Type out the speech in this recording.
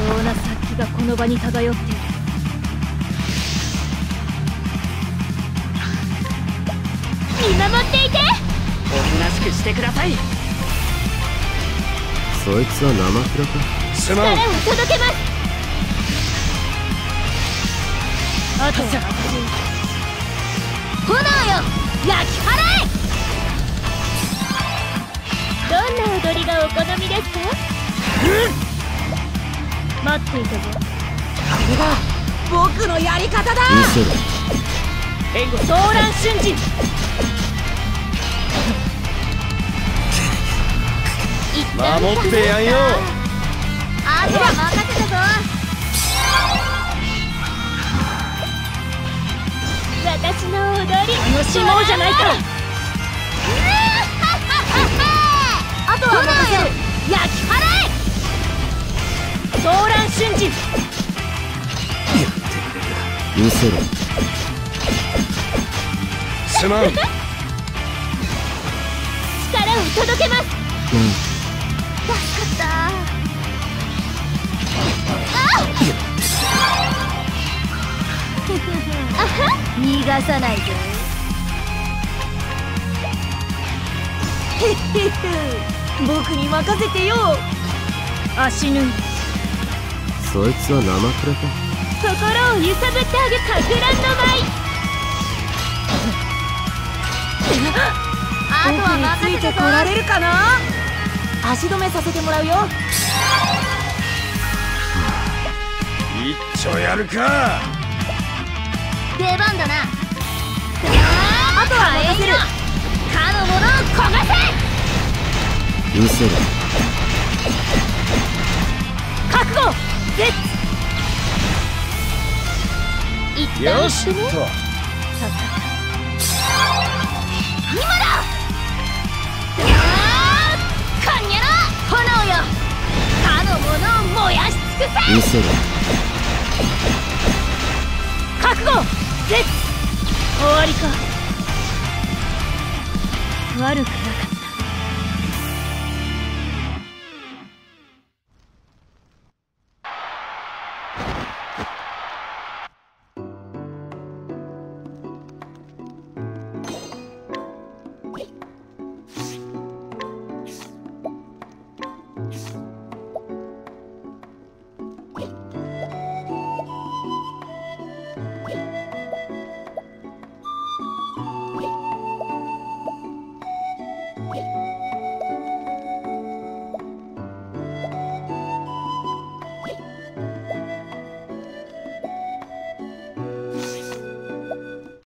妙な殺気がこの場に漂っている。見守っていて。 おとなしくしてください。 そいつは生プラか。 力を届けます。あとは炎よ、焼き払え。どんな踊りがお好みですか？待っていたぞ。これが僕のやり方だ。 見せろ。 援護、ソーラン瞬時。 守ってやんよ。 あとは任せたぞ。私の踊り楽しもうじゃないか。あとは任せる。焼き払え。ソーラン瞬時。 見せろ。すまん。 力を届けます。助かった。逃がさないぞ。僕に任せてよ。足ぬい。 そいつは生プラか。 心を揺さぶってあげかく乱の舞。あとは任せてこられるかな。足止めさせてもらうよ。 一丁やるか。 出番だな。あとは任せる。かの者を焦がせ。 見せろ。 覚悟。ゼッツ。一旦行ってね。今だ。かんにゃら炎よ、かの者を燃やし尽くせ。 見せろ。 覚悟。ゼッツ。終わりか。悪くなかった。